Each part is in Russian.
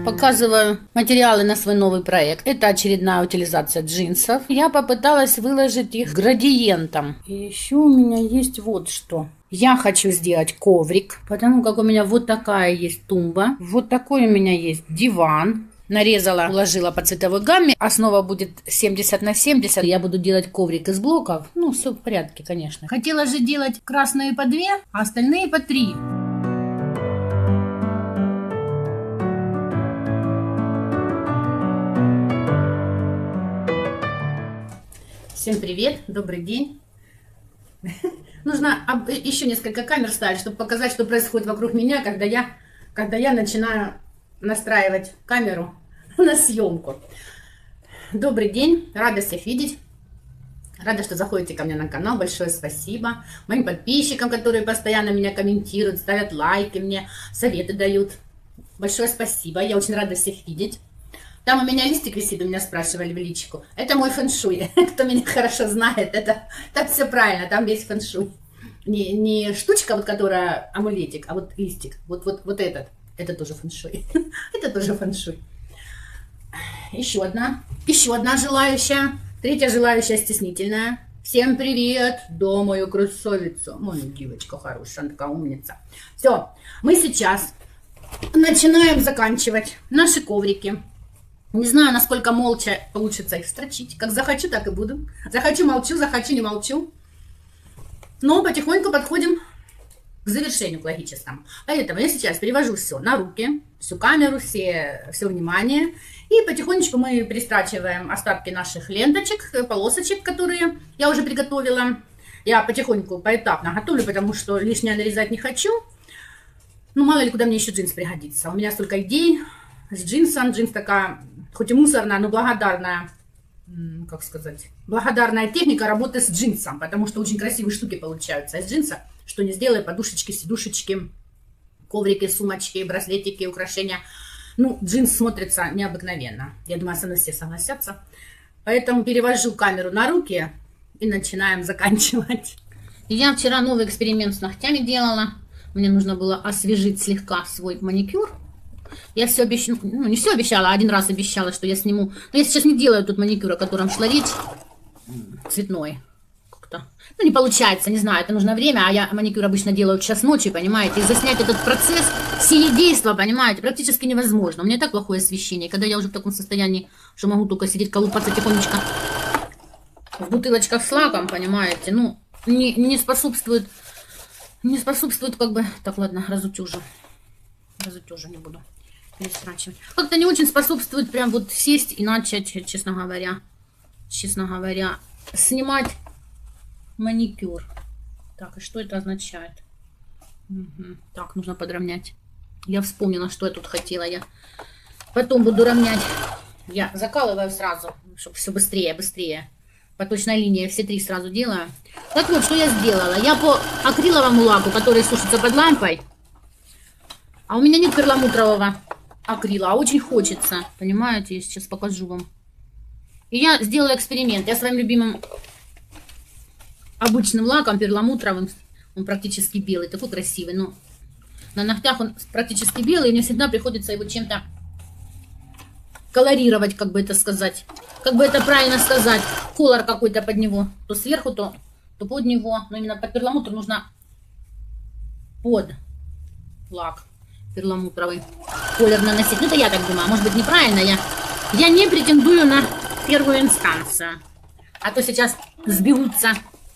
Показываю материалы на свой новый проект. Это очередная утилизация джинсов. Я попыталась выложить их градиентом. И еще у меня есть вот что. Я хочу сделать коврик, потому как у меня вот такая есть тумба. Вот такой у меня есть диван. Нарезала, уложила по цветовой гамме. Основа будет 70 на 70. Я буду делать коврик из блоков. Ну, все в порядке, конечно. Хотела же делать красные по 2, а остальные по 3. Всем привет, добрый день. Нужно еще несколько камер ставить, чтобы показать, что происходит вокруг меня, когда я начинаю настраивать камеру на съемку. Добрый день, рада всех видеть. Рада, что заходите ко мне на канал. Большое спасибо моим подписчикам, которые постоянно меня комментируют, ставят лайки, мне советы дают. Большое спасибо, я очень рада всех видеть. Там у меня листик висит, у меня спрашивали в личику. Это мой фэншуй. Кто меня хорошо знает, это все правильно, там весь фэншуй. Не штучка, вот которая амулетик, а вот листик. Вот этот. Это тоже фэншуй. Это тоже фэншуй. Еще одна желающая. Третья желающая стеснительная. Всем привет, да, мою красавицу. Моя девочка хорошая, она такая умница. Все, мы сейчас начинаем заканчивать наши коврики. Не знаю, насколько молча получится их строчить. Как захочу, так и буду. Захочу, молчу, захочу, не молчу. Но потихоньку подходим к завершению, к логическому. Поэтому я сейчас перевожу все на руки, всю камеру, все внимание. И потихонечку мы перестрачиваем остатки наших ленточек, полосочек, которые я уже приготовила. Я потихоньку, поэтапно готовлю, потому что лишнее нарезать не хочу. Ну, мало ли, куда мне еще джинс пригодится. У меня столько идей с джинсом. Джинс такая, хоть и мусорная, но благодарная, как сказать, благодарная техника работы с джинсом, потому что очень красивые штуки получаются из джинса. Что не сделай, подушечки, сидушечки, коврики, сумочки, браслетики, украшения. Ну, джинс смотрится необыкновенно. Я думаю, со мной все согласятся. Поэтому перевожу камеру на руки и начинаем заканчивать. Я вчера новый эксперимент с ногтями делала. Мне нужно было освежить слегка свой маникюр. Я все обещала, ну не все обещала, а один раз обещала, что я сниму. Но я сейчас не делаю тут маникюр, о котором шла речь. Цветной. Как-то. Ну не получается, не знаю, это нужно время. А я маникюр обычно делаю в час ночи, понимаете. И заснять этот процесс, сие действа, понимаете, практически невозможно. У меня так плохое освещение. Когда я уже в таком состоянии, что могу только сидеть, колупаться тихонечко в бутылочках с лаком, понимаете. Ну, не способствует как бы... Так, ладно, разутюжу. Разутюжу, не буду перестрачивать. Как-то не очень способствует прям вот сесть и начать, честно говоря, снимать маникюр. Так, и что это означает? Угу. Так, нужно подровнять. Я вспомнила, что я тут хотела. Я потом буду равнять. Я закалываю сразу, чтобы все быстрее. По точной линии все 3 сразу делаю. Так вот, что я сделала. Я по акриловому лаку, который сушится под лампой. А у меня нет перламутрового акрила, а очень хочется. Понимаете, я сейчас покажу вам. И я сделала эксперимент. Я своим любимым обычным лаком, перламутровым, он практически белый, такой красивый. Но на ногтях он практически белый, и мне всегда приходится его чем-то колорировать, как бы это сказать. Как бы это правильно сказать. Колор какой-то под него. То сверху, то под него. Но именно под перламутр нужно под лак перламутровый колер наносить. Ну, это я так думаю. Может быть, неправильно. Я не претендую на первую инстанцию. А то сейчас сбегутся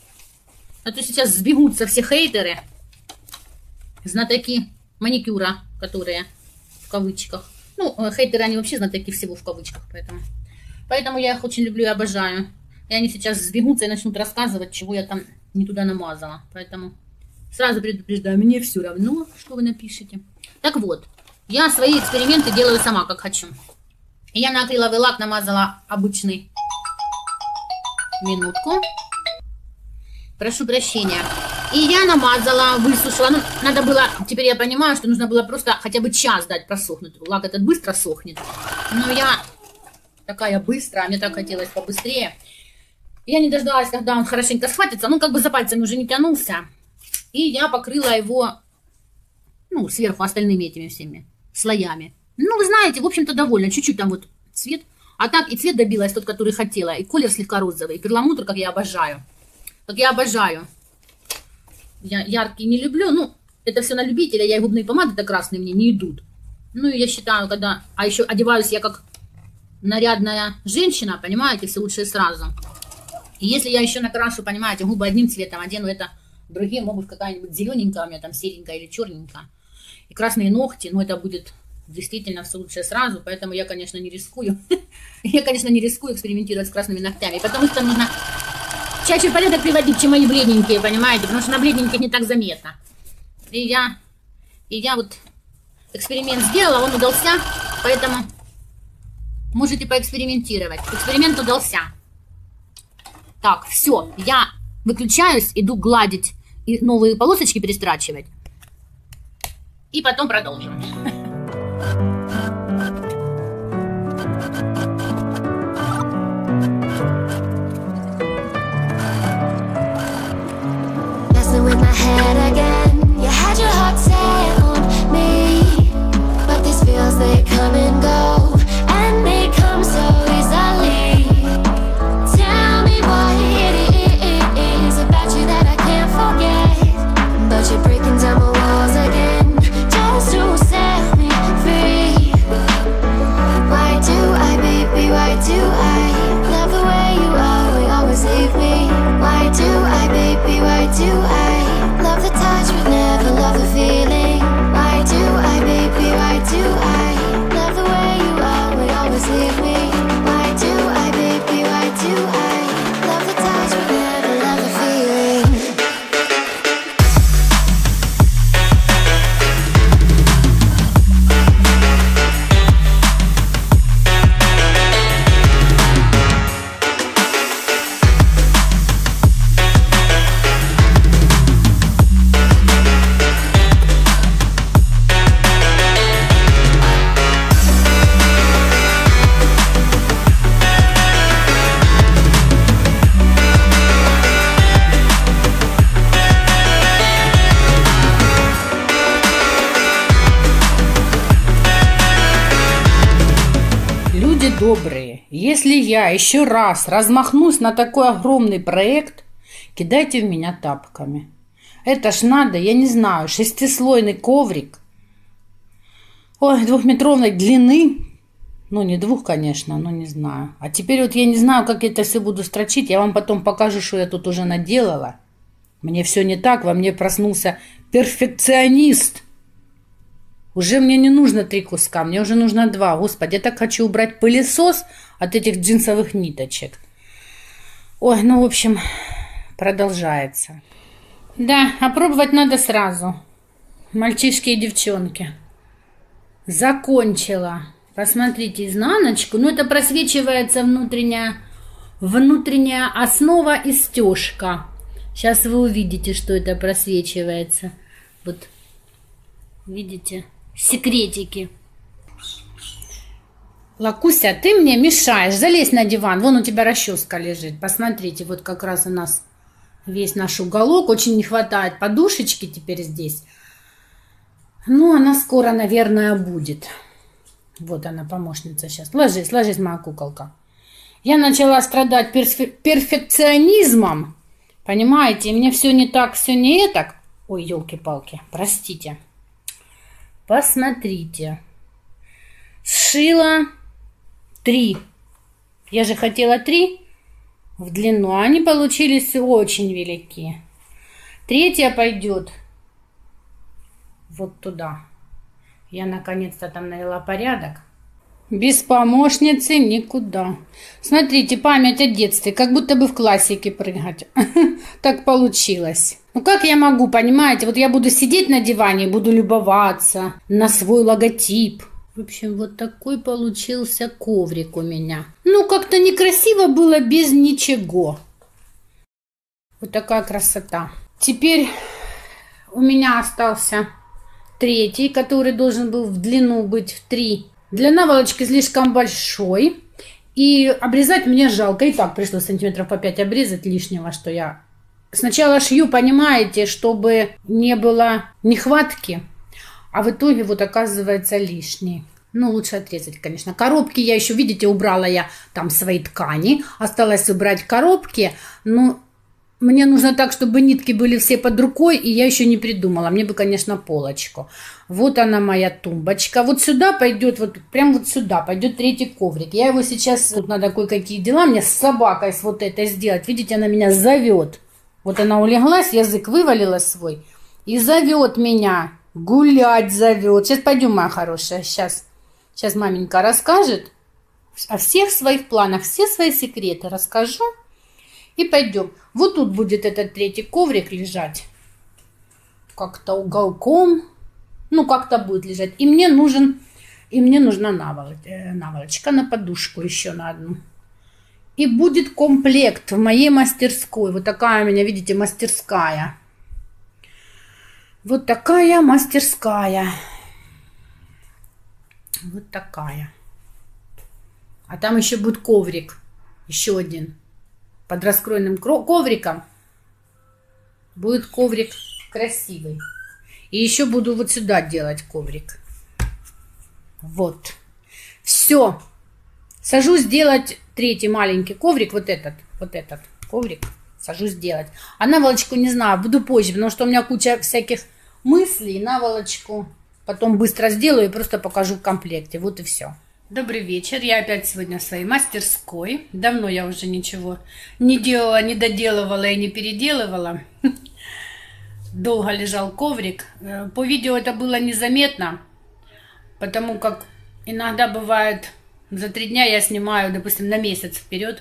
все хейтеры, знатоки маникюра, которые в кавычках. Ну, хейтеры, они вообще знатоки всего в кавычках. Поэтому я их очень люблю и обожаю. И они сейчас сбегутся и начнут рассказывать, чего я там не туда намазала. Поэтому сразу предупреждаю, мне все равно, что вы напишете. Так вот, я свои эксперименты делаю сама, как хочу. И я на акриловый лак намазала обычный. Минутку. Прошу прощения. И я намазала, высушила. Ну, надо было, теперь я понимаю, что нужно было просто хотя бы час дать просохнуть. Лак этот быстро сохнет. Но я такая быстрая, мне так хотелось побыстрее. Я не дождалась, когда он хорошенько схватится. Ну, как бы за пальцами уже не тянулся. И я покрыла его, ну, сверху остальными этими всеми слоями. Ну, вы знаете, в общем-то, довольно. Чуть-чуть там вот цвет. А так и цвет добилась тот, который хотела. И колер слегка розовый. И перламутр, как я обожаю. Как я обожаю. Я яркий не люблю. Ну, это все на любителя. Я и губные помады-то красные мне не идут. Ну, и я считаю, когда... А еще одеваюсь я как нарядная женщина, понимаете, все лучше сразу. И если я еще накрашу, понимаете, губы одним цветом, одену это другим, обувь какая-нибудь зелененькая у меня, там серенькая или черненькая. И красные ногти, ну, это будет действительно все лучше сразу. Поэтому я, конечно, не рискую. Я, конечно, не рискую экспериментировать с красными ногтями. Потому что нужно чаще порядок приводить, чем мои бледненькие, понимаете? Потому что на бледненьких не так заметно. И я вот эксперимент сделала, он удался, поэтому можете поэкспериментировать. Эксперимент удался. Так, все, я выключаюсь, иду гладить и новые полосочки перестрачивать. И потом продолжим. With my head again, you had your heart set on me, but these feels they come and go, and they come so easily. Tell me what it is about you that I can't forget, but you're breaking down my walls again, just to set me free. Why do I, baby, why do I love the way you are, we always leave me? Why do I, baby, why do I love the touch but never love the feeling? Why do I, baby, why do I love the way you are, we always leave me? Why do I, baby, why do I love the touch but never love the feeling? Добрые, если я еще раз размахнусь на такой огромный проект, кидайте в меня тапками. Это ж надо, я не знаю, 6-слойный коврик. Ой, 2-метровой длины. Ну, не 2, конечно, но не знаю. А теперь вот я не знаю, как это все буду строчить. Я вам потом покажу, что я тут уже наделала. Мне все не так, во мне проснулся перфекционист. Уже мне не нужно 3 куска, мне уже нужно 2. Господи, я так хочу убрать пылесос от этих джинсовых ниточек. Ой, ну, в общем, продолжается. Да, опробовать надо сразу. Мальчишки и девчонки. Закончила. Посмотрите изнаночку. Ну, это просвечивается внутренняя основа и стежка. Сейчас вы увидите, что это просвечивается. Вот, видите? Секретики. Лакуся, ты мне мешаешь. Залезь на диван. Вон у тебя расческа лежит. Посмотрите, вот как раз у нас весь наш уголок. Очень не хватает подушечки теперь здесь. Ну, она скоро, наверное, будет. Вот она, помощница сейчас. Ложись, ложись, моя куколка. Я начала страдать перфекционизмом. Понимаете, мне все не так, все не так. Ой, елки-палки, простите. Посмотрите. Сшила 3. Я же хотела 3 в длину. А они получились очень велики. 3 пойдет вот туда. Я наконец-то там навела порядок. Без помощницы никуда. Смотрите, память о детстве. Как будто бы в классике прыгать. Так получилось. Ну как я могу, понимаете? Вот я буду сидеть на диване, буду любоваться на свой логотип. В общем, вот такой получился коврик у меня. Ну, как-то некрасиво было без ничего. Вот такая красота. Теперь у меня остался 3, который должен был в длину быть в 3. Для наволочки слишком большой. И обрезать мне жалко. И так пришлось сантиметров по 5 обрезать лишнего, что я сначала шью, понимаете, чтобы не было нехватки. А в итоге вот оказывается лишний. Ну, лучше отрезать, конечно. Коробки я еще, видите, убрала я там свои ткани. Осталось убрать коробки. Но мне нужно так, чтобы нитки были все под рукой. И я еще не придумала. Мне бы, конечно, полочку. Вот она моя тумбочка. Вот сюда пойдет, вот прям вот сюда пойдет третий коврик. Я его сейчас, тут надо кое-какие дела мне с собакой с вот этой сделать. Видите, она меня зовет. Вот она улеглась, язык вывалила свой. И зовет меня. Гулять зовет. Сейчас пойдем, моя хорошая, сейчас. Сейчас маменька расскажет о всех своих планах, все свои секреты расскажу. И пойдем. Вот тут будет этот третий коврик лежать. Как-то уголком. Ну, как-то будет лежать. И мне нужна наволочка на подушку еще на одну. И будет комплект в моей мастерской. Вот такая у меня, видите, мастерская. Вот такая мастерская. Вот такая. А там еще будет коврик. Еще один. Под раскроенным ковриком будет коврик красивый. И еще буду вот сюда делать коврик. Вот. Все. Сажусь делать третий маленький коврик. Вот этот коврик. Сажусь делать. А наволочку не знаю. Буду позже. Потому что у меня куча всяких мыслей. Наволочку потом быстро сделаю и просто покажу в комплекте. Вот и все. Добрый вечер. Я опять сегодня в своей мастерской. Давно я уже ничего не делала, не доделывала и не переделывала. Долго лежал коврик. По видео это было незаметно, потому как иногда бывает, за 3 дня я снимаю, допустим, на месяц вперед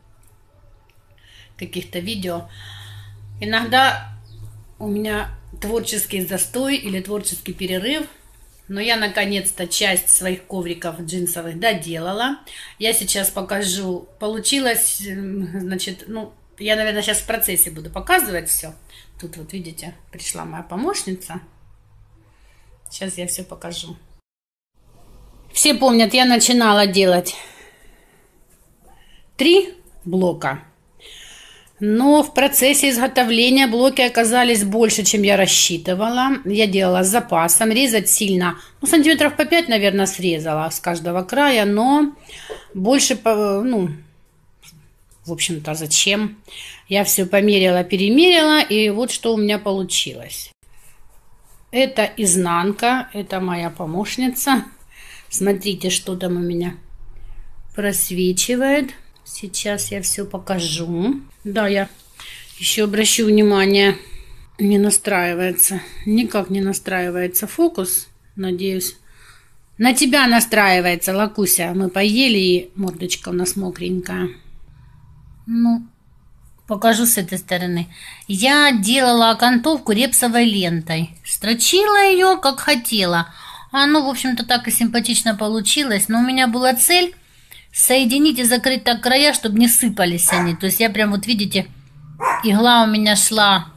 каких-то видео. Иногда у меня творческий застой или творческий перерыв. Но я наконец-то часть своих ковриков джинсовых доделала. Я сейчас покажу. Получилось, значит, ну, я, наверное, сейчас в процессе буду показывать все. Тут вот, видите, пришла моя помощница. Сейчас я все покажу. Все помнят, я начинала делать 3 блока. Но в процессе изготовления блоки оказались больше, чем я рассчитывала. Я делала с запасом. Резать сильно, ну, сантиметров по 5, наверное, срезала с каждого края. Но больше, ну, в общем-то, зачем? Я все померила, перемерила. И вот что у меня получилось. Это изнанка. Это моя помощница. Смотрите, что там у меня просвечивает. Сейчас я все покажу. Да, я еще обращу внимание, не настраивается. Никак не настраивается фокус. Надеюсь, на тебя настраивается, Лакуся. Мы поели, и мордочка у нас мокренькая. Ну, покажу с этой стороны. Я делала окантовку репсовой лентой. Строчила ее, как хотела. Оно, в общем-то, так и симпатично получилось. Но у меня была цель соединить и закрыть так края, чтобы не сыпались они. То есть я прям вот, видите, игла у меня шла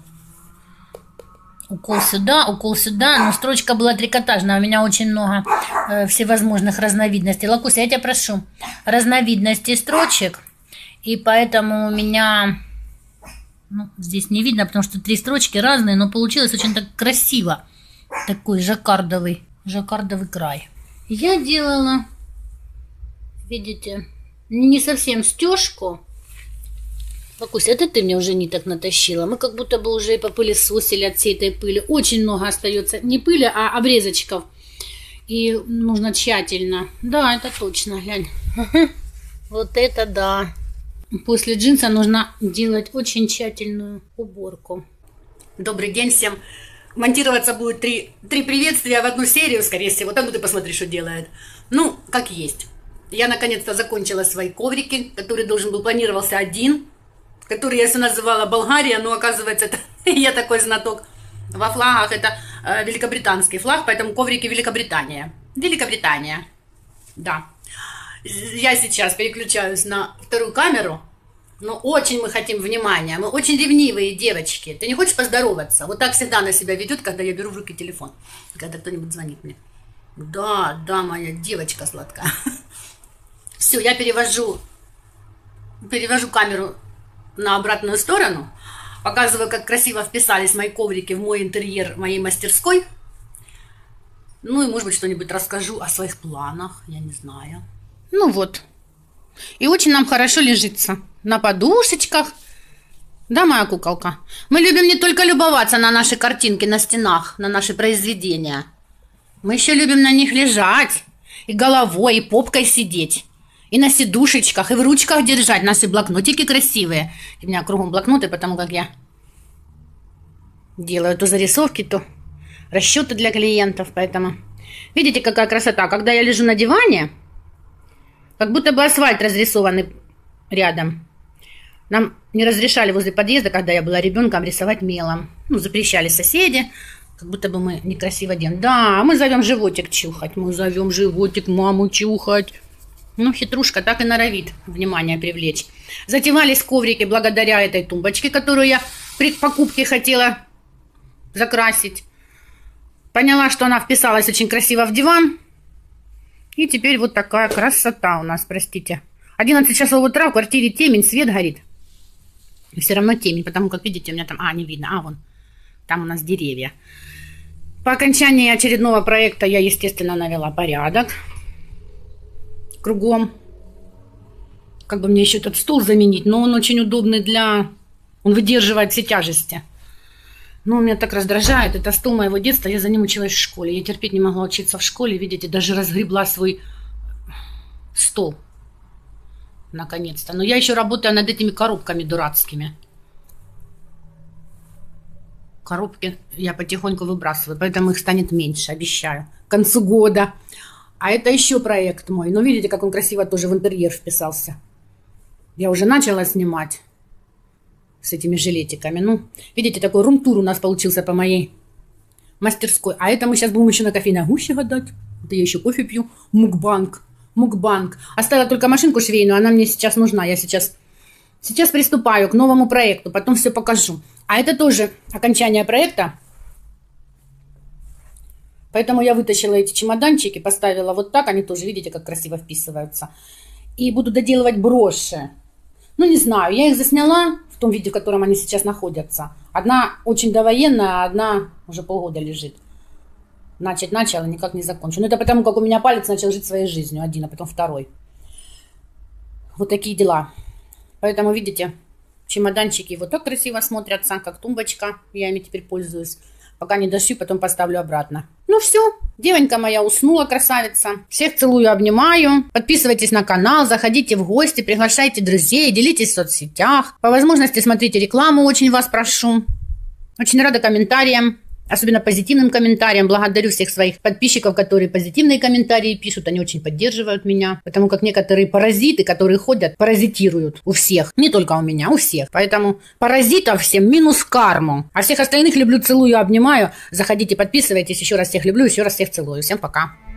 укол сюда, но строчка была трикотажная. У меня очень много всевозможных разновидностей. Лакуся, я тебя прошу, разновидностей строчек. И поэтому у меня, ну, здесь не видно, потому что 3 строчки разные, но получилось очень так красиво. Такой жаккардовый край. Я делала, видите, не совсем стежку. Лакуся, это ты мне уже ниток натащила. Мы как будто бы уже и попылесосили от всей этой пыли. Очень много остается. Не пыли, а обрезочков. И нужно тщательно. Да, это точно, глянь. Вот это да. После джинса нужно делать очень тщательную уборку. Добрый день всем. Монтироваться будет 3 приветствия в одну серию, скорее всего. Там ты посмотри, что делает. Ну, как есть. Я наконец-то закончила свои коврики, который планировался один, который я все называла Болгария, но оказывается, это я такой знаток. Во флагах это великобританский флаг, поэтому коврики Великобритания. Великобритания. Да. Я сейчас переключаюсь на 2-ю камеру, но очень мы хотим внимания. Мы очень ревнивые девочки. Ты не хочешь поздороваться? Вот так всегда она себя ведет, когда я беру в руки телефон, когда кто-нибудь звонит мне. Да, да, моя девочка сладкая. Все, я перевожу камеру на обратную сторону. Показываю, как красиво вписались мои коврики в мой интерьер моей мастерской. Ну и, может быть, что-нибудь расскажу о своих планах, я не знаю. Ну вот. И очень нам хорошо лежится. На подушечках. Да, моя куколка? Мы любим не только любоваться на наши картинки на стенах, на наши произведения. Мы еще любим на них лежать. И головой, и попкой сидеть. И на сидушечках, и в ручках держать наши блокнотики красивые. У меня кругом блокноты, потому как я делаю то зарисовки, то расчеты для клиентов. Поэтому видите, какая красота. Когда я лежу на диване, как будто бы асфальт разрисованный рядом. Нам не разрешали возле подъезда, когда я была ребенком, рисовать мелом. Ну, запрещали соседи. Как будто бы мы некрасиво делаем. Да, мы зовем животик чухать. Мы зовем животик маму чухать. Ну, хитрушка так и норовит внимание привлечь. Затевались коврики благодаря этой тумбочке, которую я при покупке хотела закрасить. Поняла, что она вписалась очень красиво в диван. И теперь вот такая красота у нас, простите. 11 часов утра, в квартире темень, свет горит. И все равно темень, потому как, видите, у меня там... не видно. Вон. Там у нас деревья. По окончании очередного проекта я, естественно, навела порядок. Кругом. Как бы мне еще этот стул заменить, но он очень удобный для... Он выдерживает все тяжести. Но он меня так раздражает. Это стул моего детства, я за ним училась в школе. Я терпеть не могла учиться в школе. Видите, даже разгребла свой стол. Наконец-то. Но я еще работаю над этими коробками дурацкими. Коробки я потихоньку выбрасываю, поэтому их станет меньше, обещаю. К концу года. А это еще проект мой. Но видите, как он красиво тоже в интерьер вписался. Я уже начала снимать с этими жилетиками. Ну, видите, такой рум-тур у нас получился по моей мастерской. А это мы сейчас будем еще на кофейной гуще гадать. Это я еще кофе пью. Мукбанг. Мукбанг. Оставила только машинку швейную, она мне сейчас нужна. Я сейчас приступаю к новому проекту, потом все покажу. А это тоже окончание проекта. Поэтому я вытащила эти чемоданчики, поставила вот так. Они тоже, видите, как красиво вписываются. И буду доделывать броши. Ну, не знаю, я их засняла в том виде, в котором они сейчас находятся. Одна очень довоенная, а одна уже полгода лежит. Начала, никак не закончу. Но это потому, как у меня палец начал жить своей жизнью. Один, а потом второй. Вот такие дела. Поэтому, видите, чемоданчики вот так красиво смотрятся, как тумбочка. Я ими теперь пользуюсь. Пока не дошью, потом поставлю обратно. Ну все, девонька моя уснула, красавица. Всех целую, обнимаю. Подписывайтесь на канал, заходите в гости, приглашайте друзей, делитесь в соцсетях. По возможности смотрите рекламу, очень вас прошу. Очень рада комментариям. Особенно позитивным комментариям. Благодарю всех своих подписчиков, которые позитивные комментарии пишут. Они очень поддерживают меня. Потому как некоторые паразиты, которые ходят, паразитируют у всех. Не только у меня, у всех. Поэтому паразитов всем минус карму. А всех остальных люблю, целую, обнимаю. Заходите, подписывайтесь. Еще раз всех люблю, еще раз всех целую. Всем пока.